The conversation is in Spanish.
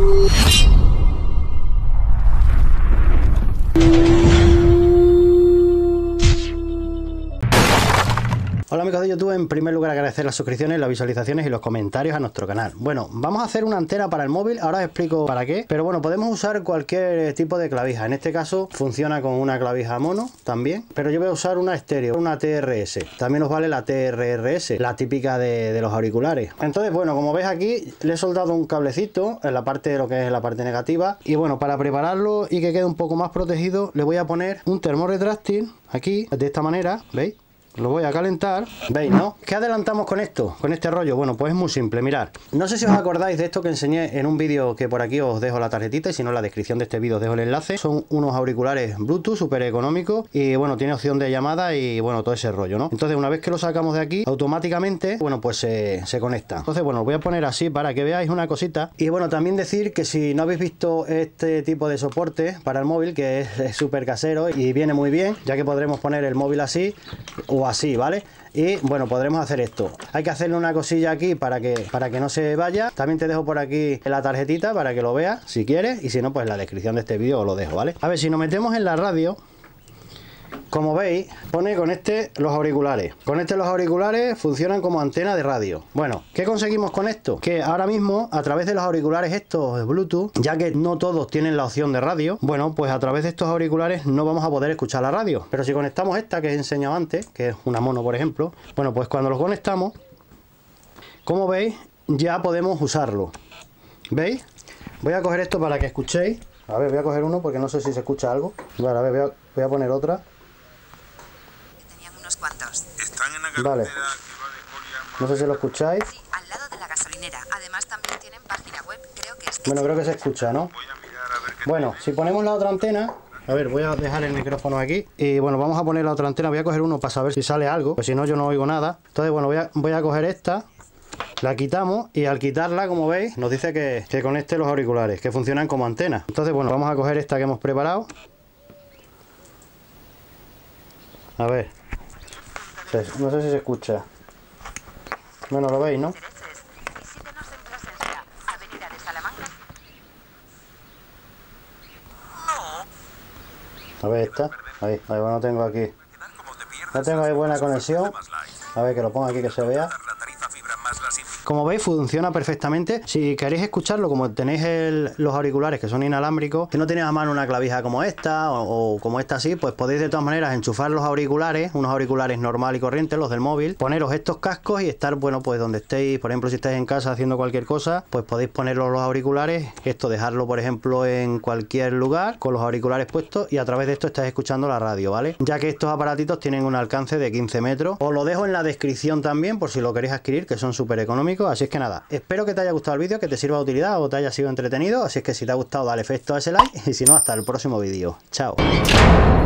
Hola amigos de YouTube, en primer lugar agradecer las suscripciones, las visualizaciones y los comentarios a nuestro canal. Bueno, vamos a hacer una antena para el móvil, ahora os explico para qué, pero bueno, podemos usar cualquier tipo de clavija. En este caso funciona con una clavija mono también, pero yo voy a usar una estéreo, una TRS. También os vale la TRRS, la típica de los auriculares. Entonces, bueno, como veis aquí, le he soldado un cablecito en la parte de lo que es la parte negativa. Y bueno, para prepararlo y que quede un poco más protegido, le voy a poner un termo retráctil aquí, de esta manera, ¿veis? Lo voy a calentar, ¿veis, no? ¿Qué adelantamos con esto? Con este rollo. Bueno, pues es muy simple, mirad. No sé si os acordáis de esto que enseñé en un vídeo que por aquí os dejo la tarjetita, y si no en la descripción de este vídeo os dejo el enlace. Son unos auriculares Bluetooth súper económicos y bueno, tiene opción de llamada y bueno, todo ese rollo, ¿no? Entonces una vez que lo sacamos de aquí, automáticamente, bueno, pues se conecta. Entonces bueno, lo voy a poner así para que veáis una cosita. Y bueno, también decir que si no habéis visto este tipo de soporte para el móvil, que es súper casero y viene muy bien, ya que podremos poner el móvil así o así, ¿vale? Y bueno, podremos hacer esto. Hay que hacerle una cosilla aquí para que no se vaya. También te dejo por aquí la tarjetita para que lo veas si quieres, y si no, pues en la descripción de este vídeo os lo dejo, ¿vale? A ver, si nos metemos en la radio, como veis, pone conecte los auriculares. Conecte los auriculares, funcionan como antena de radio. Bueno, ¿qué conseguimos con esto? Que ahora mismo, a través de los auriculares estos Bluetooth, ya que no todos tienen la opción de radio, bueno, pues a través de estos auriculares no vamos a poder escuchar la radio. Pero si conectamos esta que os he enseñado antes, que es una mono, por ejemplo, bueno, pues cuando los conectamos, como veis, ya podemos usarlo. ¿Veis? Voy a coger esto para que escuchéis. A ver, voy a coger uno porque no sé si se escucha algo. Vale, a ver, voy a poner otra. ¿Cuántos? Están en la carretera, vale. Que va de Coria. No sé si lo escucháis. Sí, al lado de la gasolinera. Además también tienen página web. Bueno, creo que se escucha, ¿no? Voy a mirar a ver qué Bueno, si ponemos la otra antena, a ver, voy a dejar el micrófono aquí y bueno, vamos a poner la otra antena. Voy a coger uno para saber si sale algo, pues si no yo no oigo nada. Entonces bueno, voy a coger esta, la quitamos y al quitarla, como veis, nos dice que conecte los auriculares, que funcionan como antena. Entonces bueno, vamos a coger esta que hemos preparado. A ver, no sé si se escucha. Bueno, lo veis, ¿no? A ver esta, ahí, bueno, tengo aquí. No tengo ahí buena conexión. A ver, que lo ponga aquí que se vea. Como veis, funciona perfectamente. Si queréis escucharlo, como tenéis los auriculares que son inalámbricos, que no tenéis a mano una clavija como esta o como esta así, pues podéis de todas maneras enchufar los auriculares, unos auriculares normal y corrientes, los del móvil, poneros estos cascos y estar, bueno, pues donde estéis. Por ejemplo, si estáis en casa haciendo cualquier cosa, pues podéis poneros los auriculares, esto dejarlo, por ejemplo, en cualquier lugar con los auriculares puestos, y a través de esto estáis escuchando la radio, ¿vale? Ya que estos aparatitos tienen un alcance de 15 metros. Os lo dejo en la descripción también por si lo queréis adquirir, que son súper económicos. Así es que nada, espero que te haya gustado el vídeo, que te sirva de utilidad o te haya sido entretenido. Así es que si te ha gustado, dale efecto a ese like, y si no, hasta el próximo vídeo. Chao.